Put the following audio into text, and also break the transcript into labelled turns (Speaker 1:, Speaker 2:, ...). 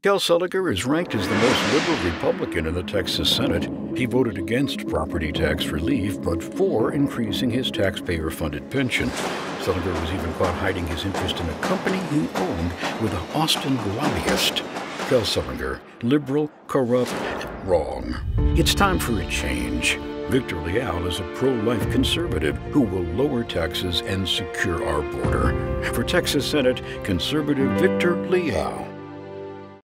Speaker 1: Seliger is ranked as the most liberal Republican in the Texas Senate. He voted against property tax relief, but for increasing his taxpayer-funded pension. Seliger was even caught hiding his interest in a company he owned with an Austin lobbyist. Seliger, liberal, corrupt, wrong. It's time for a change. Victor Leal is a pro-life conservative who will lower taxes and secure our border. For Texas Senate, conservative Victor Leal.